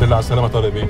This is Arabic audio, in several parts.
الحمد لله على السلامه طارق بيه.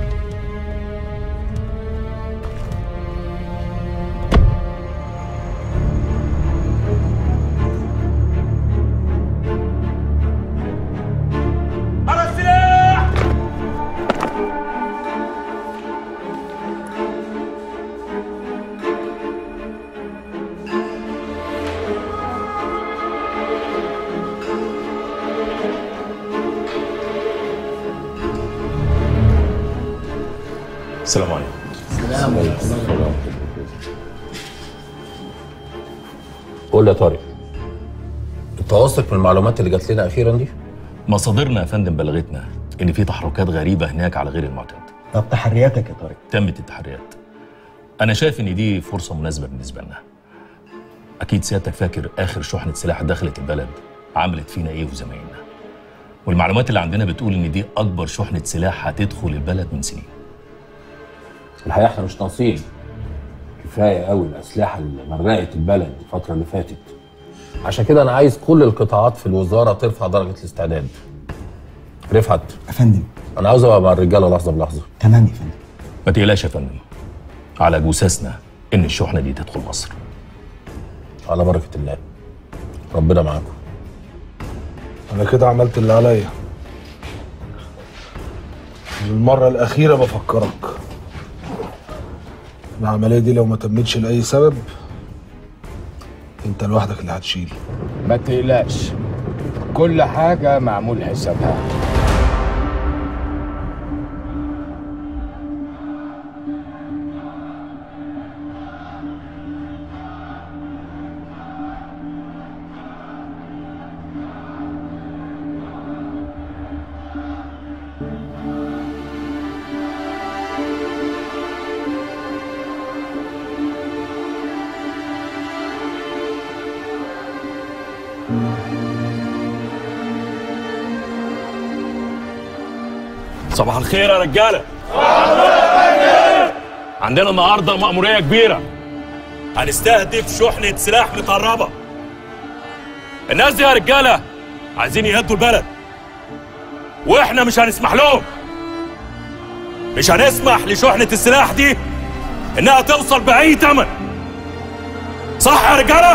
السلام عليكم. السلام عليكم. قول لي يا طارق، انت واثق من المعلومات اللي جات لنا اخيرا دي؟ مصادرنا يا فندم بلغتنا ان في تحركات غريبه هناك على غير المعتاد. طب تحرياتك يا طارق؟ تمت التحريات. انا شايف ان دي فرصه مناسبه بالنسبه لنا. اكيد سيادتك فاكر اخر شحنه سلاح دخلت البلد عملت فينا ايه وزمايلنا، والمعلومات اللي عندنا بتقول ان دي اكبر شحنه سلاح هتدخل البلد من سنين. الحقيقه احنا مش ناقصين، كفايه قوي الاسلحه اللي مرقت البلد الفتره اللي فاتت. عشان كده انا عايز كل القطاعات في الوزاره ترفع درجه الاستعداد. رفعت يا فندم، انا عاوز ابقى مع الرجاله لحظه بلحظه. تمام يا فندم. ما تقلقش يا فندم، على جثثنا ان الشحنه دي تدخل مصر. على بركه الله، ربنا معاكم. انا كده عملت اللي عليا. للمره الاخيره بفكرك، العمليه دي لو ما تمتش لاي سبب انت لوحدك اللي هتشيل. ما تقلقش، كل حاجة معمول حسابها. صباح الخير يا رجاله. عندنا النهارده مأمورية كبيرة، هنستهدف شحنة سلاح متهربة. الناس دي يا رجاله عايزين يهدوا البلد، واحنا مش هنسمح لهم. مش هنسمح لشحنة السلاح دي انها توصل بأي ثمن. صح يا رجاله؟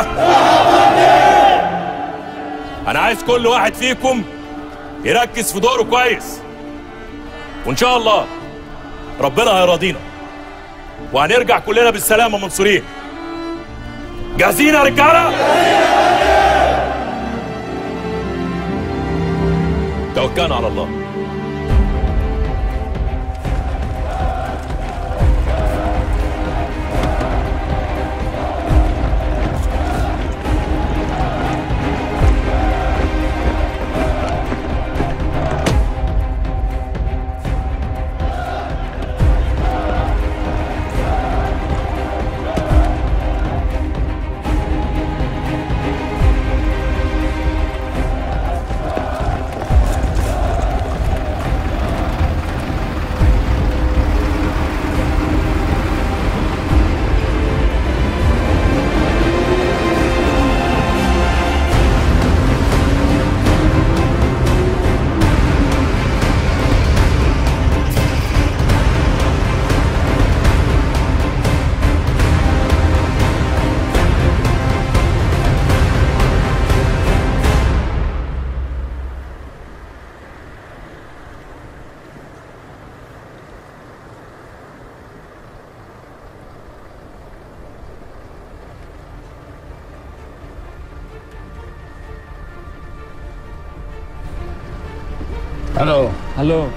انا عايز كل واحد فيكم يركز في دوره كويس، وان شاء الله ربنا هيراضينا وهنرجع كلنا بالسلامه منصورين. جاهزين يا رجاله؟ توكلنا على الله. الو الو.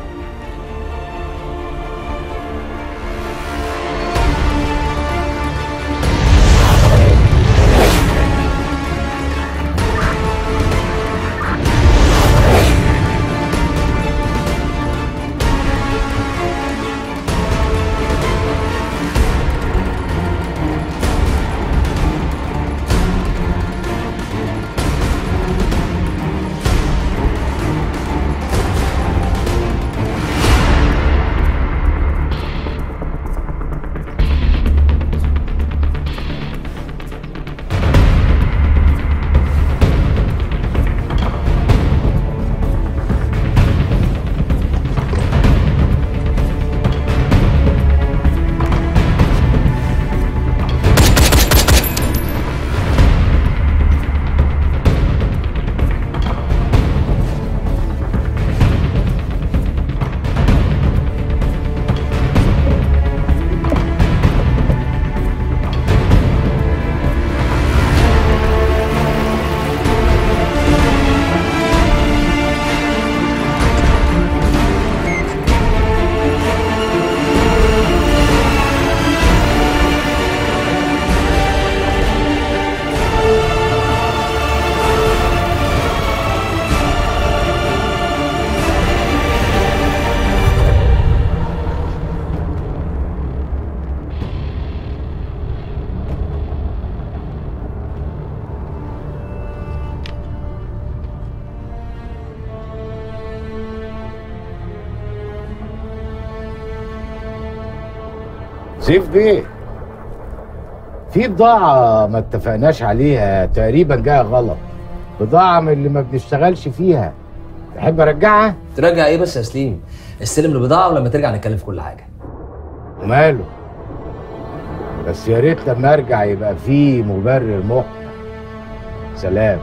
سيف بيه، في بضاعة ما اتفقناش عليها تقريبا جاية غلط، بضاعة من اللي ما بنشتغلش فيها. تحب ارجعها؟ ترجع ايه بس يا سليم؟ استلم البضاعة ولما ترجع نتكلم في كل حاجة. وماله؟ بس يا ريت لما ارجع يبقى في مبرر محكم. سلام.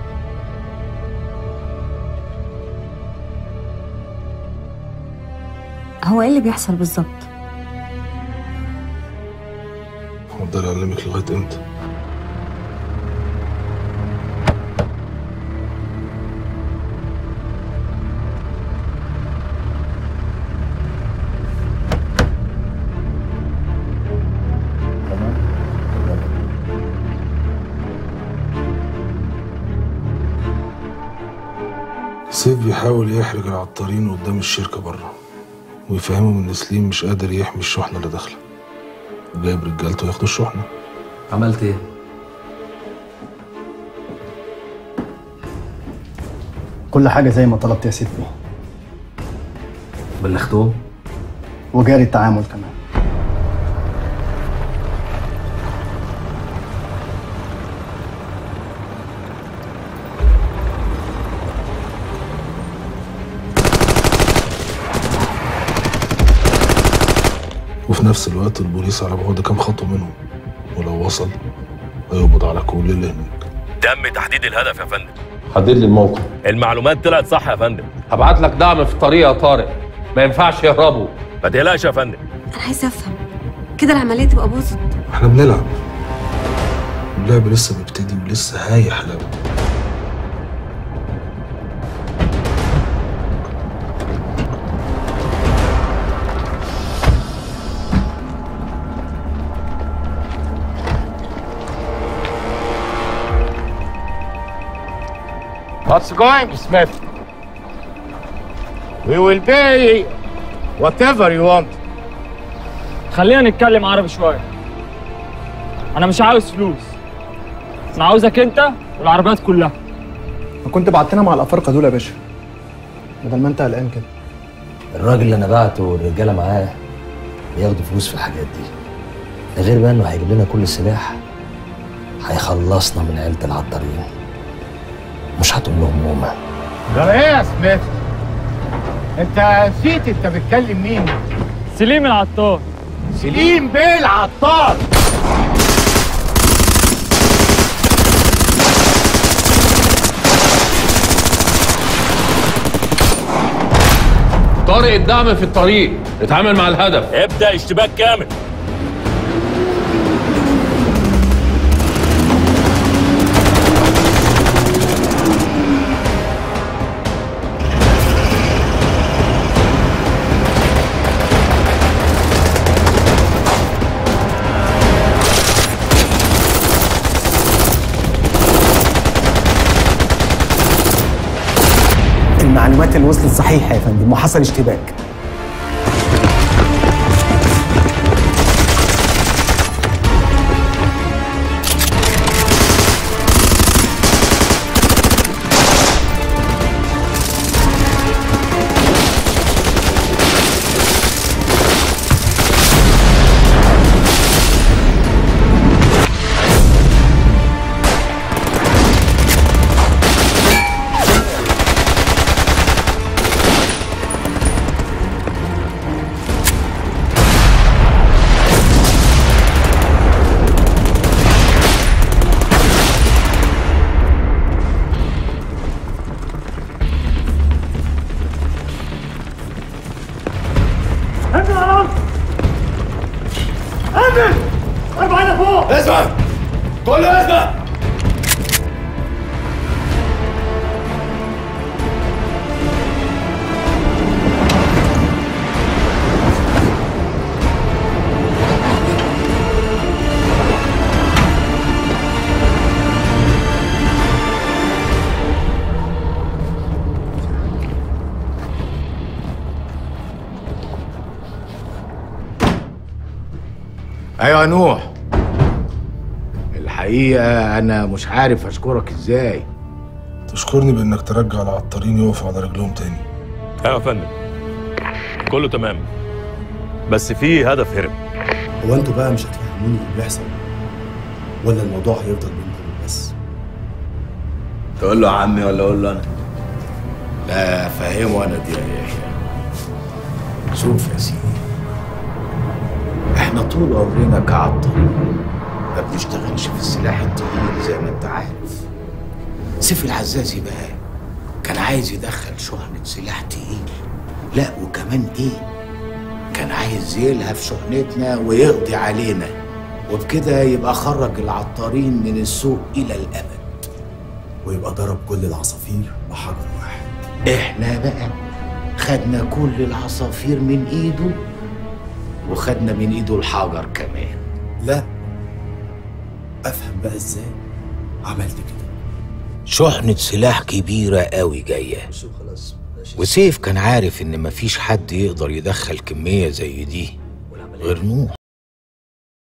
هو ايه اللي بيحصل بالظبط؟ هفضل اعلمك لغايه امتى؟ سيف بيحاول يحرج العطارين قدام الشركه بره ويفهمهم ان سليم مش قادر يحمي الشحنه اللي داخله، وجايب رجالته ياخدوا الشحنه. عملت ايه؟ كل حاجة زي ما طلبت يا سيدي، بلغتهم؟ وجاري التعامل كمان. وفي نفس الوقت البوليس على بعد كام خطوه منهم، ولو وصل هيقبض على كل اللي هناك. تم تحديد الهدف يا فندم. حدد لي الموقع. المعلومات طلعت صح يا فندم. هبعت لك دعم في الطريق يا طارق، ما ينفعش يهربوا. ما تقلقش يا فندم. انا عايزه افهم كده العمليه تبقى باظت. احنا بنلعب، اللعب لسه بيبتدي ولسه هيحلو. What's going, Smith? We will pay whatever you want. خلينا نتكلم عربي شوية. أنا مش عاوز فلوس. أنا عاوزك أنت والعربيات كلها. ما كنت بعتنا مع الأفارقة دول يا باشا، بدل ما أنت قلقان كده. الراجل اللي أنا بعته والرجالة معاه بياخدوا فلوس في الحاجات دي. ده غير بقى إنه هيجيب لنا كل السلاح. هيخلصنا من عيلة العطارين. مش هتقول لهم هما. ده ايه يا سميث؟ انت نسيت انت بتكلم مين؟ سليم العطار. سليم بيه العطار. طارق الدعم في الطريق، اتعامل مع الهدف. ابدأ اشتباك كامل. المعلومات اللي وصلت صحيحة يا فندم، وحصل اشتباك. اسمع كله اسمع. ايوه يا نوح، الحقيقه انا مش عارف اشكرك ازاي. تشكرني بانك ترجع العطارين يقفوا على رجلهم تاني. ايوه يا فندم، كله تمام، بس في هدف هرب. هو انتوا بقى مش هتفهموني اللي بيحصل ولا الموضوع هيفضل بينكم بس؟ تقول له يا عمي ولا اقول له انا؟ لا فهمه انا دي يا يحيى. شوف يا سيدي، احنا طول عمرنا كعطارين ما بنشتغلش في السلاح التقيل زي ما انت عارف. سيف العزازي بقى كان عايز يدخل شحنة سلاح تقيل، لا وكمان ايه، كان عايز يلهف شحنتنا ويقضي علينا، وبكده يبقى خرج العطارين من السوق الى الابد، ويبقى ضرب كل العصافير بحجر واحد. احنا بقى خدنا كل العصافير من ايده وخدنا من ايده الحجر كمان. لا افهم بقى ازاي عملت كده. شحنة سلاح كبيرة قوي جاية، وسيف كان عارف ان مفيش حد يقدر يدخل كمية زي دي غير نوح.